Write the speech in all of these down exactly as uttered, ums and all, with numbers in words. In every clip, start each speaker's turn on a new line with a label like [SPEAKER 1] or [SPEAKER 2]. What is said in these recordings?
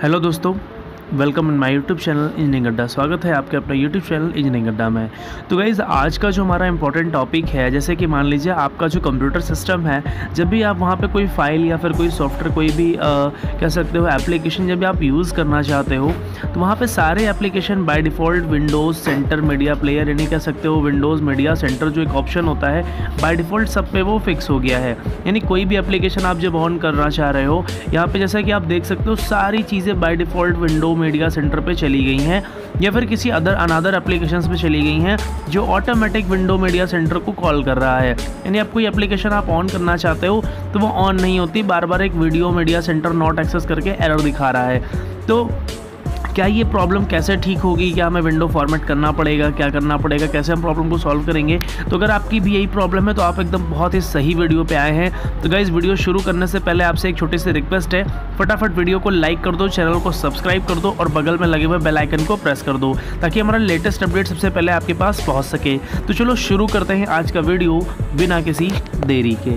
[SPEAKER 1] Hello दोस्तों, welcome in my YouTube channel engineering Adda. स्वागत है आपके अपना यूट्यूब चैनल इंजीनियरिंग अड्डा में। तो गाइज़, आज का जो हमारा इंपॉर्टेंट टॉपिक है, जैसे कि मान लीजिए आपका जो कंप्यूटर सिस्टम है, जब भी आप वहाँ पे कोई फाइल या फिर कोई सॉफ्टवेयर, कोई भी आ, कह सकते हो एप्लीकेशन जब भी आप यूज़ करना चाहते हो, तो वहाँ पे सारे application by default Windows center media player, यानी कह सकते हो विंडोज़ मीडिया सेंटर जो एक ऑप्शन होता है, बाय डिफ़ॉल्ट सब पे वो फिक्स हो गया है। यानी कोई भी एप्लीकेशन आप जब ऑन करना चाह रहे हो, यहाँ पे जैसा कि आप देख सकते हो सारी चीज़ें by default window media center पे चली गई हैं, या फिर किसी अदर अनदर एप्लीकेशंस पे चली गई हैं जो ऑटोमेटिक विंडो मीडिया सेंटर को कॉल कर रहा है। यानी आप कोई एप्लीकेशन आप ऑन करना चाहते हो तो वो ऑन नहीं होती, बार बार एक video media center not access करके एरर दिखा रहा है। तो क्या ये प्रॉब्लम कैसे ठीक होगी? क्या हमें विंडो फॉर्मेट करना पड़ेगा? क्या करना पड़ेगा? कैसे हम प्रॉब्लम को सॉल्व करेंगे? तो अगर आपकी भी यही प्रॉब्लम है तो आप एकदम बहुत ही सही वीडियो पे आए हैं। तो गाइस, वीडियो शुरू करने से पहले आपसे एक छोटी सी रिक्वेस्ट है, फटाफट वीडियो को लाइक कर दो, चैनल को सब्सक्राइब कर दो और बगल में लगे हुए बेल आइकन को प्रेस कर दो, ताकि हमारा लेटेस्ट अपडेट सबसे पहले आपके पास पहुँच सके। तो चलो शुरू करते हैं आज का वीडियो बिना किसी देरी के।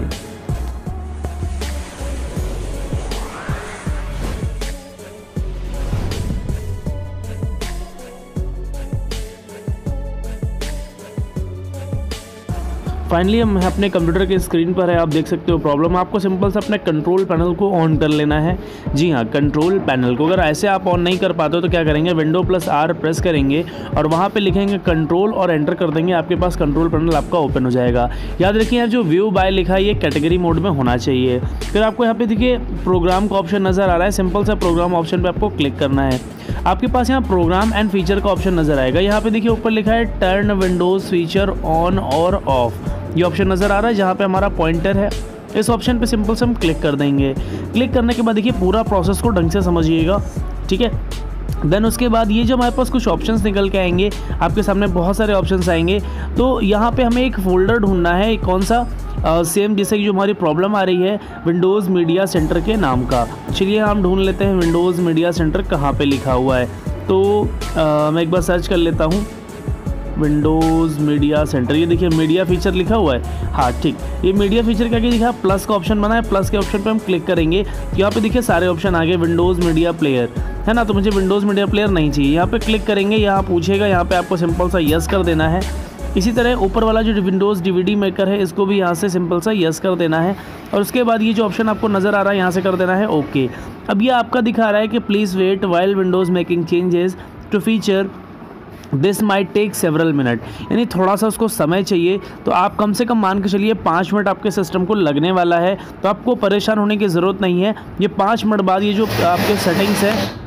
[SPEAKER 1] फाइनली हम अपने कंप्यूटर के स्क्रीन पर है, आप देख सकते हो प्रॉब्लम। आपको सिंपल से अपने कंट्रोल पैनल को ऑन कर लेना है। जी हाँ, कंट्रोल पैनल को अगर ऐसे आप ऑन नहीं कर पाते हो तो क्या करेंगे, विंडो प्लस आर प्रेस करेंगे और वहाँ पे लिखेंगे कंट्रोल और एंटर कर देंगे, आपके पास कंट्रोल पैनल आपका ओपन हो जाएगा। याद रखिए यार, जो व्यू बाय लिखा है ये कैटेगरी मोड में होना चाहिए। फिर आपको यहाँ पे देखिए प्रोग्राम का ऑप्शन नज़र आ रहा है, सिंपल सा प्रोग्राम ऑप्शन पर आपको क्लिक करना है। आपके पास यहाँ प्रोग्राम एंड फीचर का ऑप्शन नज़र आएगा। यहाँ पे देखिए ऊपर लिखा है टर्न विंडोज़ फीचर ऑन और ऑफ, ये ऑप्शन नज़र आ रहा है जहाँ पे हमारा पॉइंटर है। इस ऑप्शन पे सिंपल से हम क्लिक कर देंगे। क्लिक करने के बाद देखिए पूरा प्रोसेस को ढंग से समझिएगा, ठीक है। देन उसके बाद ये जो हमारे पास कुछ ऑप्शंस निकल के आएंगे, आपके सामने बहुत सारे ऑप्शंस आएंगे। तो यहाँ पे हमें एक फोल्डर ढूंढना है, कौन सा, सेम uh, जैसे कि जो हमारी प्रॉब्लम आ रही है विंडोज़ मीडिया सेंटर के नाम का। चलिए हम ढूंढ लेते हैं विंडोज़ मीडिया सेंटर कहाँ पे लिखा हुआ है। तो uh, मैं एक बार सर्च कर लेता हूँ विंडोज़ मीडिया सेंटर। ये देखिए मीडिया फीचर लिखा हुआ है, हाँ ठीक। ये मीडिया फीचर क्या दिखा, प्लस का ऑप्शन बना है, प्लस के ऑप्शन पे हम क्लिक करेंगे तो यहाँ पे देखिए सारे ऑप्शन आ गए। विंडोज़ मीडिया प्लेयर है ना, तो मुझे विंडोज़ मीडिया प्लेयर नहीं चाहिए। यहाँ पे क्लिक करेंगे, यहाँ पूछेगा, यहाँ पे आपको सिंपल सा यस कर देना है। इसी तरह ऊपर वाला जो विंडोज़ डीवीडी मेकर है, इसको भी यहाँ से सिंपल सा यस कर देना है। और उसके बाद ये जो ऑप्शन आपको नज़र आ रहा है, यहाँ से कर देना है ओके। अब ये आपका दिखा रहा है कि please wait while Windows making changes to feature this might take several minute, यानी थोड़ा सा उसको समय चाहिए। तो आप कम से कम मान के चलिए पाँच मिनट आपके सिस्टम को लगने वाला है। तो आपको परेशान होने की ज़रूरत नहीं है। ये पाँच मिनट बाद ये जो आपके सेटिंग्स है,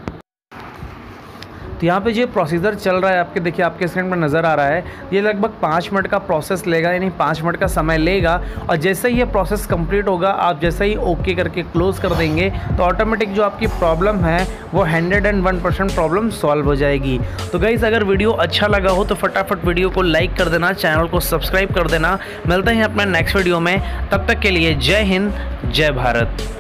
[SPEAKER 1] तो यहाँ पे जो प्रोसीजर चल रहा है आपके, देखिए आपके स्क्रीन पर नज़र आ रहा है, ये लगभग पाँच मिनट का प्रोसेस लेगा, यानी पाँच मिनट का समय लेगा। और जैसे ही ये प्रोसेस कंप्लीट होगा, आप जैसे ही ओके करके क्लोज़ कर देंगे तो ऑटोमेटिक जो आपकी प्रॉब्लम है वो hundred and one percent problem solve हो जाएगी। तो गाइज़, अगर वीडियो अच्छा लगा हो तो फटाफट वीडियो को लाइक कर देना, चैनल को सब्सक्राइब कर देना। मिलते हैं अपने नेक्स्ट वीडियो में, तब तक के लिए जय हिंद, जय भारत।